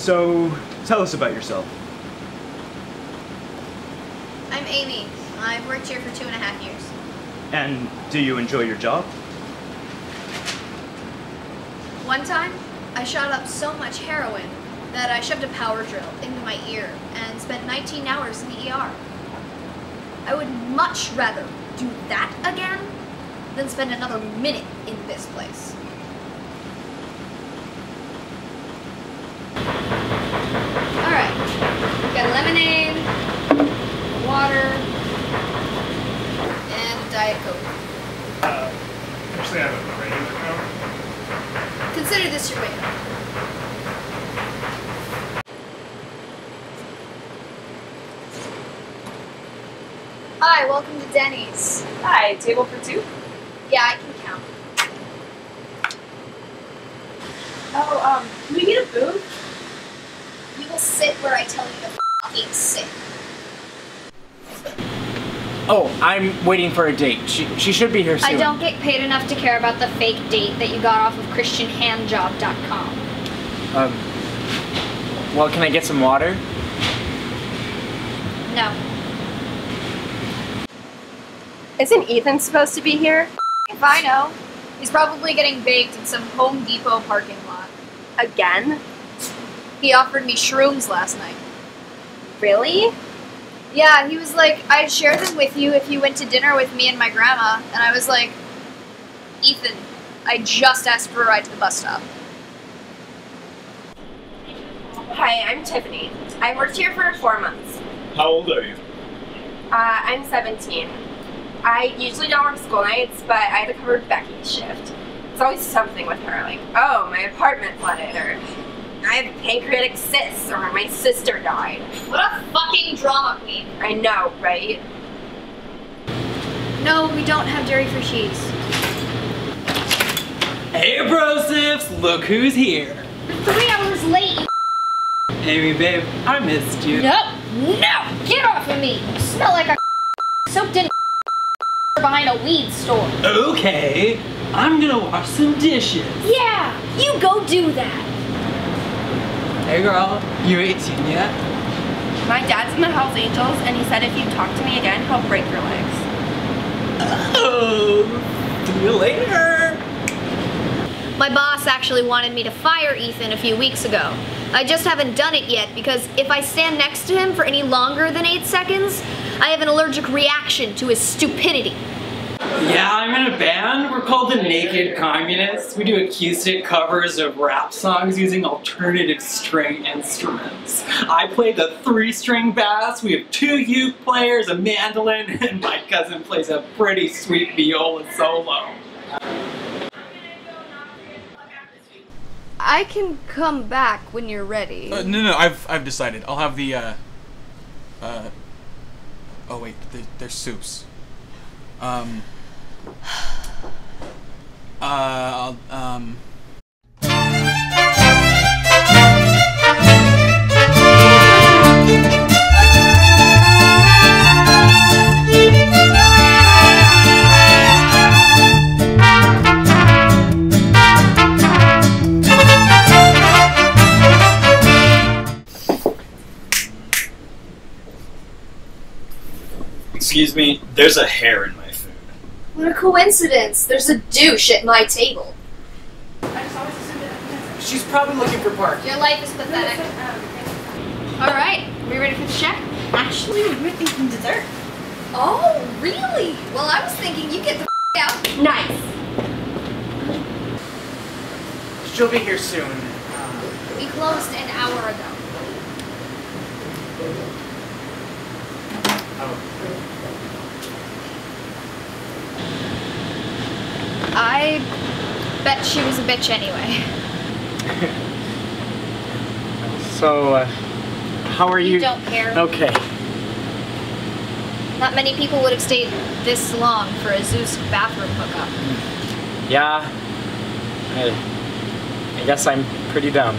So, tell us about yourself. I'm Amy. I've worked here for 2.5 years. And do you enjoy your job? One time, I shot up so much heroin that I shoved a power drill into my ear and spent 19 hours in the ER. I would much rather do that again than spend another minute in this place. Alright, we've got lemonade, water, and a Diet Coke. Actually, I have a regular Coke. Consider this your wake-up. Hi, welcome to Denny's. Hi, table for two? Yeah, I can count. Oh, can we get a booth? You will sit where I tell you to fucking sit. Oh, I'm waiting for a date. She should be here soon. I don't get paid enough to care about the fake date that you got off of ChristianHandjob.com. Well, can I get some water? No. Isn't Ethan supposed to be here? If I know. He's probably getting baked in some Home Depot parking lot. Again? He offered me shrooms last night. Really? Yeah, he was like, I'd share them with you if you went to dinner with me and my grandma. And I was like, Ethan, I just asked for a ride to the bus stop. Hi, I'm Tiffany. I worked here for 4 months. How old are you? I'm 17. I usually don't work school nights, but I had to cover Becky's shift. It's always something with her, like, oh, my apartment flooded, or I have pancreatic cysts, or my sister died. What a fucking drama queen. I know, right? No, we don't have dairy-free cheese. Hey, brosips! Look who's here. You're 3 hours late, you Amy, babe, I missed you. No! No! Get off of me! You smell like a soaked in behind a weed store. Okay, I'm gonna wash some dishes. Yeah! You go do that! Hey girl, you 18 yet? My dad's in the Hells Angels, and he said if you talk to me again, he'll break your legs. Oh, see you later. My boss actually wanted me to fire Ethan a few weeks ago. I just haven't done it yet because if I stand next to him for any longer than 8 seconds, I have an allergic reaction to his stupidity. Yeah, I'm in a band. We're called the Naked Communists. We do acoustic covers of rap songs using alternative string instruments. I play the 3-string bass, we have 2 uke players, a mandolin, and my cousin plays a pretty sweet viola solo. I can come back when you're ready. No, I've decided. I'll have the, oh wait, they're soups. Excuse me, there's a hair in my food. What a coincidence. There's a douche at my table. She's probably looking for parking. Your life is pathetic. Alright, we ready for the check? Actually, we were thinking dessert. Oh, really? Well, I was thinking you get the out. Nice. She'll be here soon. We closed an hour ago. I bet she was a bitch anyway. So, how are you? You don't care. Okay. Not many people would have stayed this long for a Zeus bathroom hookup. Yeah. I guess I'm pretty dumb.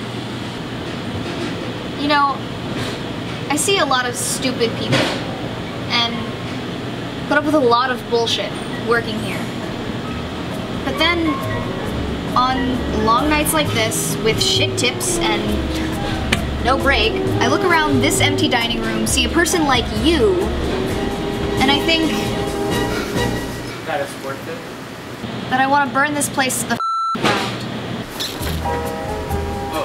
You know, I see a lot of stupid people and put up with a lot of bullshit working here. But then, on long nights like this, with shit tips and no break, I look around this empty dining room, see a person like you, and I think That is worth it. that I want to burn this place to the ground. Oh.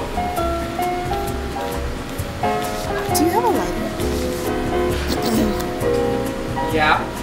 Do you have a lighter? Yeah?